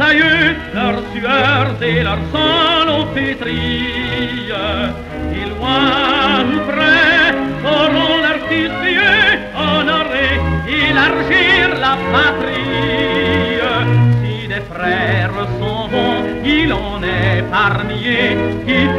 aïeux, leur sueur et leur sang l'ont pétrie. Et loin ou près, auront leur fils vieux, honorer, élargir la patrie. Si des frères sont bons, il en est parmi qui